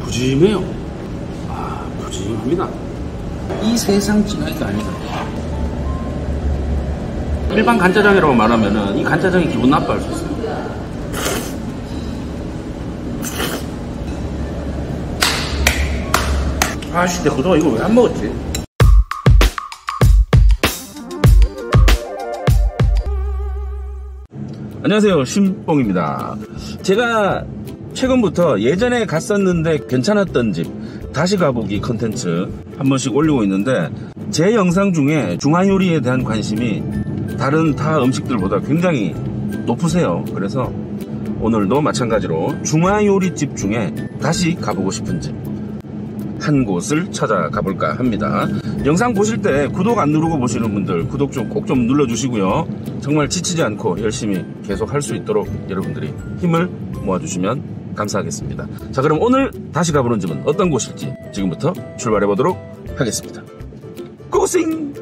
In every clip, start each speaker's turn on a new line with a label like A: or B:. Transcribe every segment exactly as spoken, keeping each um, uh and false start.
A: 푸짐해요. 아, 푸짐합니다. 이 세상 찌개가 아니다. 일반 간짜장이라고 말하면은 이 간짜장이 기분 나빠할 수 있어요. 아씨, 내가 그동안 이걸 왜 안 먹었지? 안녕하세요, 신뽕입니다. 제가 최근부터 예전에 갔었는데 괜찮았던 집 다시 가보기 컨텐츠 한 번씩 올리고 있는데, 제 영상 중에 중화요리에 대한 관심이 다른 타 음식들보다 굉장히 높으세요. 그래서 오늘도 마찬가지로 중화요리집 중에 다시 가보고 싶은 집 한 곳을 찾아가 볼까 합니다. 영상 보실 때 구독 안 누르고 보시는 분들 구독 좀 꼭 좀 눌러주시고요. 정말 지치지 않고 열심히 계속 할 수 있도록 여러분들이 힘을 모아주시면 감사하겠습니다. 자, 그럼 오늘 다시 가보는 집은 어떤 곳일지 지금부터 출발해 보도록 하겠습니다. 고고싱!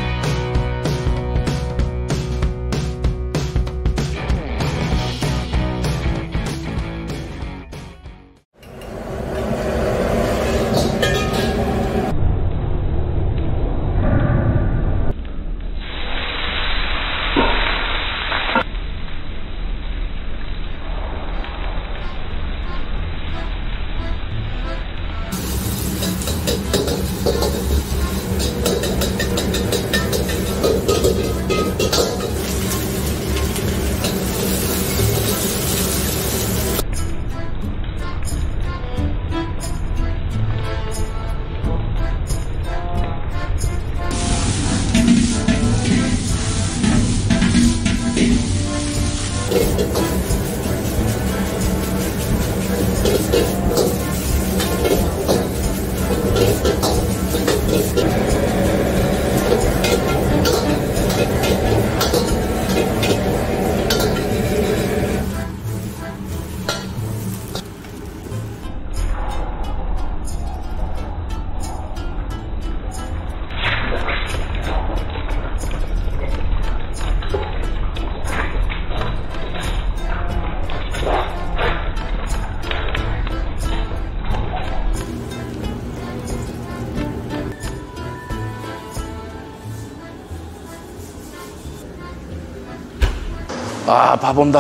A: 아, 밥 온다.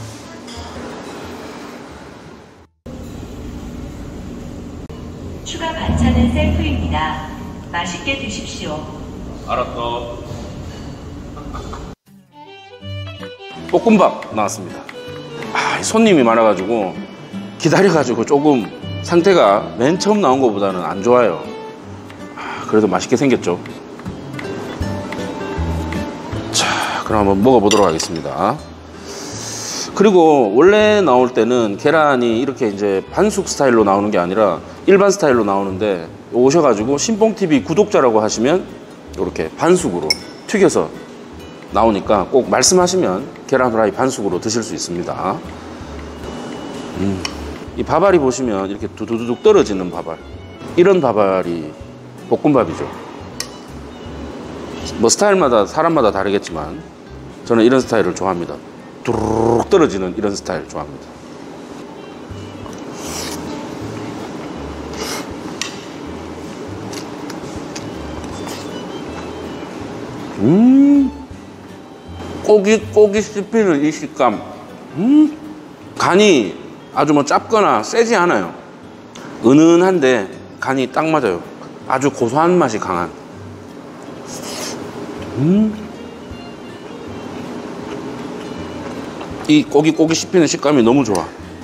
B: 추가 반찬은 셀프입니다. 맛있게 드십시오.
A: 알았어. 볶음밥 나왔습니다. 아, 손님이 많아가지고 기다려가지고 조금 상태가 맨 처음 나온 것보다는 안 좋아요. 아, 그래도 맛있게 생겼죠. 자, 그럼 한번 먹어보도록 하겠습니다. 그리고 원래 나올 때는 계란이 이렇게 이제 반숙 스타일로 나오는 게 아니라 일반 스타일로 나오는데, 오셔가지고 신뽕티비 구독자라고 하시면 이렇게 반숙으로 튀겨서 나오니까 꼭 말씀하시면 계란 후라이 반숙으로 드실 수 있습니다. 음, 이 밥알이 보시면 이렇게 두두두둑 떨어지는 밥알, 이런 밥알이 볶음밥이죠. 뭐 스타일마다 사람마다 다르겠지만 저는 이런 스타일을 좋아합니다. 두루룩 떨어지는 이런 스타일 좋아합니다. 음, 꼬깃꼬깃 씹히는 이 식감. 음, 간이 아주 뭐 짭거나 세지 않아요. 은은한데 간이 딱 맞아요. 아주 고소한 맛이 강한. 음, 이 꼬깃꼬깃 씹히는 식감이 너무 좋아.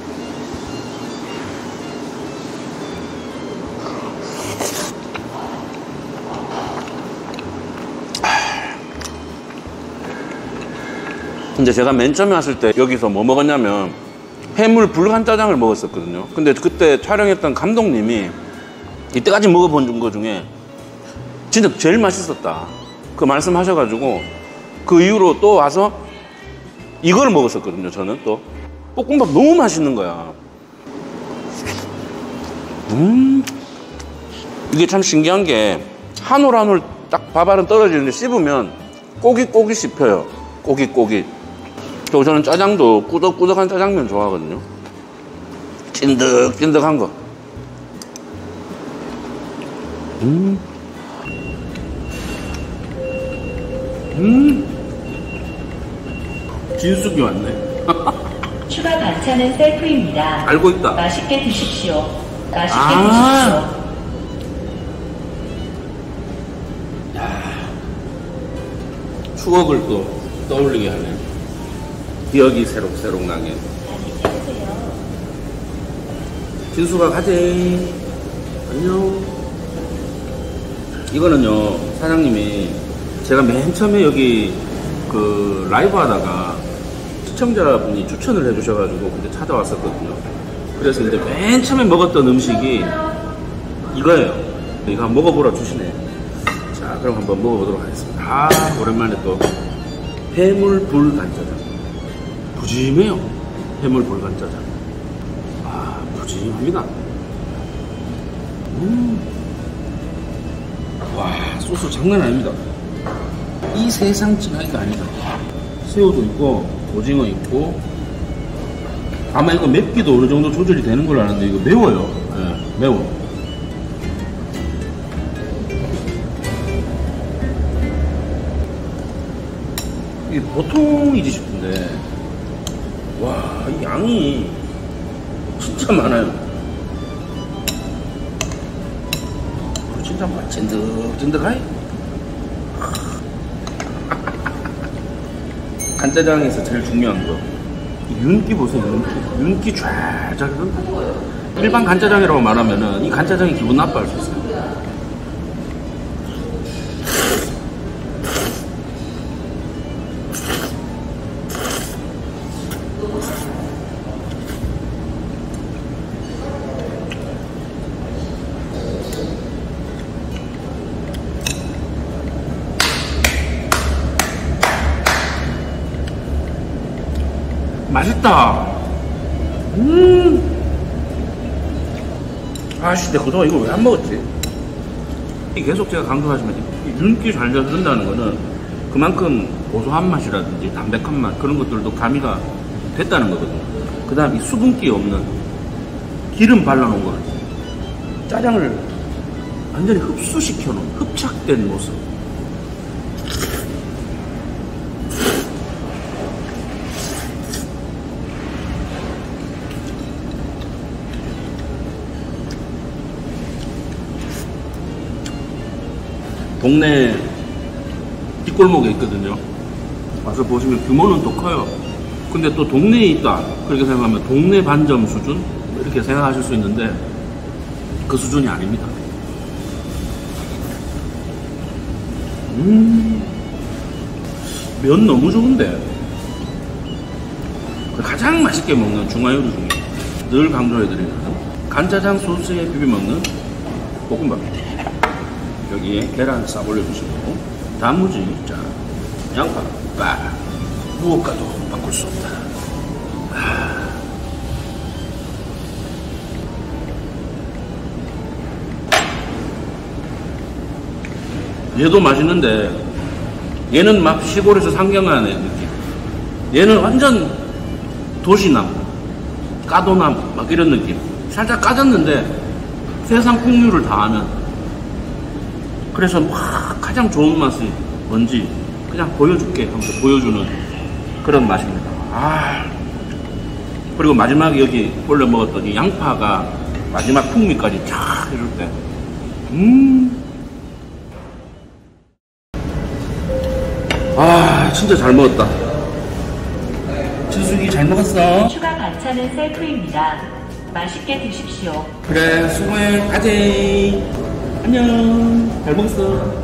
A: 근데 제가 맨 처음에 왔을 때 여기서 뭐 먹었냐면 해물 불간짜장을 먹었었거든요. 근데 그때 촬영했던 감독님이 이때까지 먹어본 거 중에 진짜 제일 맛있었다 그 말씀 하셔가지고, 그 이후로 또 와서 이걸 먹었었거든요. 저는 또 볶음밥 너무 맛있는 거야. 음, 이게 참 신기한 게 한 올 한 올 딱 밥알은 떨어지는데 씹으면 꼬깃꼬깃 씹혀요. 꼬깃꼬깃. 그리고 저는 짜장도 꾸덕꾸덕한 짜장면 좋아하거든요. 찐득찐득한 거. 음. 음. 진숙이 왔네.
B: 추가 반찬은 셀프입니다.
A: 알고 있다.
B: 맛있게 드십시오. 맛있게
A: 아.
B: 드십시오.
A: 추억을 또 떠올리게 하네. 기억이 새록새록 나게. 진수가 가재. 안녕. 이거는요, 사장님이 제가 맨 처음에 여기 그 라이브 하다가 시청자분이 추천을 해주셔가지고 그때 찾아왔었거든요. 그래서 이제 맨 처음에 먹었던 음식이 이거예요. 이거 한번 먹어보라 주시네. 자, 그럼 한번 먹어보도록 하겠습니다. 아, 오랜만에 또 해물 불간짜장. 부짐해요. 해물 불간짜장. 아, 부짐합니다. 음. 와, 소스 장난 아닙니다. 이 세상 찌라기가 아니다. 새우도 있고 오징어 있고. 아마 이거 맵기도 어느 정도 조절이 되는 걸로 아는데 이거 매워요. 네, 매워. 이게 보통이지 싶은데, 와, 이 양이 진짜 많아요. 진짜 막 찐득찐득하이. 간짜장에서 제일 중요한 거, 이 윤기 보세요. 윤기, 윤기 쫙쫙 흐른다. 일반 간짜장이라고 말하면은 이 간짜장이 기분 나빠할 수 있어요. 맛있다. 음. 아씨, 내가 그동안 이걸 왜 안 먹었지? 계속 제가 강조하지만 윤기 잘 흐른다는 거는 그만큼 고소한 맛이라든지 담백한 맛, 그런 것들도 가미가 됐다는 거거든요. 그 다음 이 수분기 없는 기름 발라놓은 거, 짜장을 완전히 흡수시켜놓은 흡착된 모습. 동네 뒷골목에 있거든요. 와서 보시면 규모는 또 커요. 근데 또 동네에 있다 그렇게 생각하면 동네 반점 수준 이렇게 생각하실 수 있는데 그 수준이 아닙니다. 음, 면 너무 좋은데. 가장 맛있게 먹는 중화요리 중에 늘 강조해드리는 간짜장 소스에 비벼 먹는 볶음밥. 여기에 계란 싹 올려주시고, 단무지, 자, 양파, 빠, 무엇과도 바꿀 수 없다. 아. 얘도 맛있는데, 얘는 막 시골에서 상경하는 느낌. 얘는 완전 도시남, 까도남, 막 이런 느낌. 살짝 까졌는데, 세상 풍류를 다 아는. 그래서 막 가장 좋은 맛이 뭔지 그냥 보여줄게 하면서 보여주는 그런 맛입니다. 아, 그리고 마지막에 여기 올려 먹었던 이 양파가 마지막 풍미까지 쫙 해줄 때, 음, 아, 진짜 잘 먹었다. 진숙이 잘 먹었어.
B: 추가 반찬은 셀프입니다. 맛있게 드십시오.
A: 그래, 수고해. 가재. 안녕. 잘 먹었어.